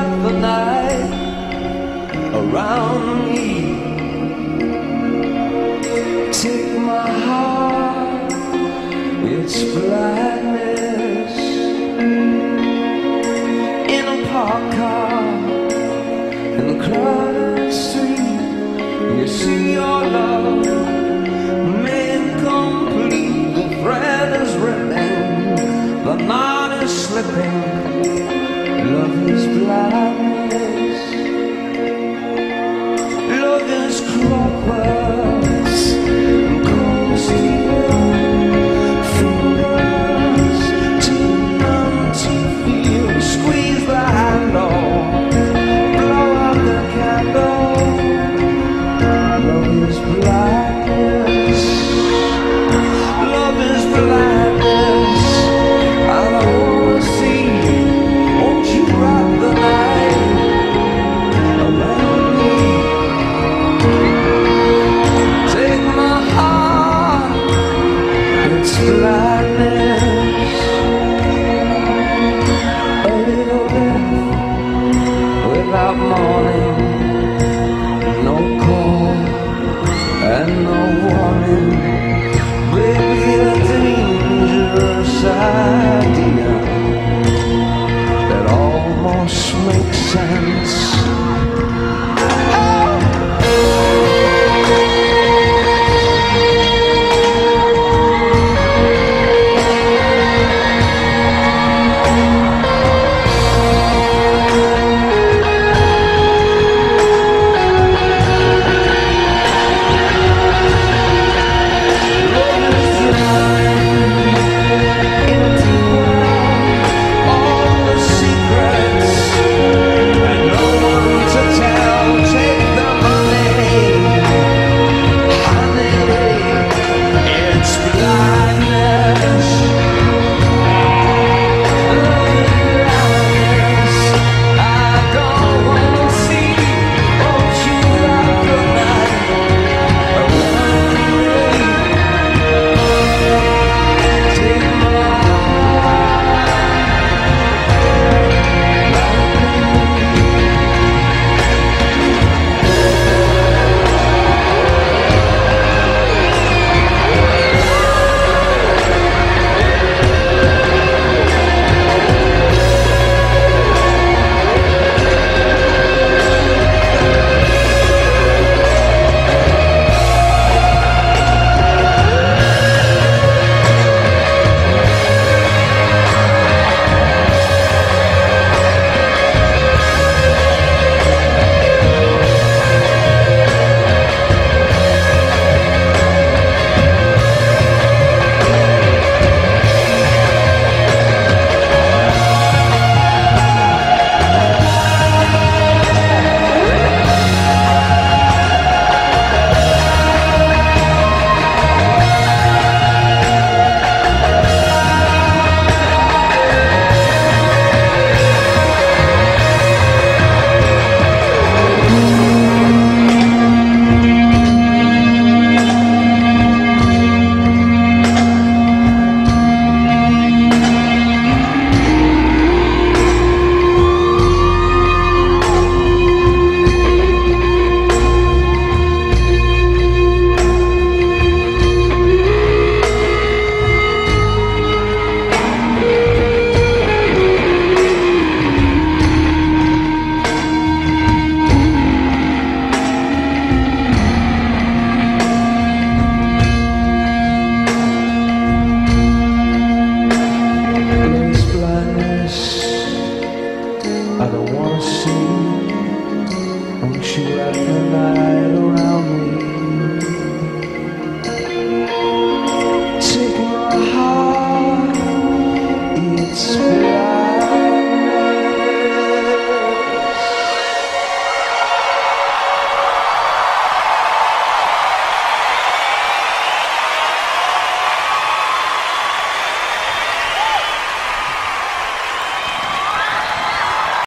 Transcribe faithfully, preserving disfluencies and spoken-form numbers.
wrap the night around me. Take my heart, it's blindness. In a parked car, in a crowded street, you see your love made complete. The thread is ripping, the knot is slipping. Love is blindness. Love is clockworks and cold steel. Fingers too numb to feel. Squeeze the handle, blow out the candle. Love is blindness. Love is blindness. I don't wanna see. Won't you wrap the night around me? Take my heart, it's blindness. A little death without morning, no call and no warning. Baby, a dangerous idea that almost makes sense. I don't wanna see. Won't you wrap the night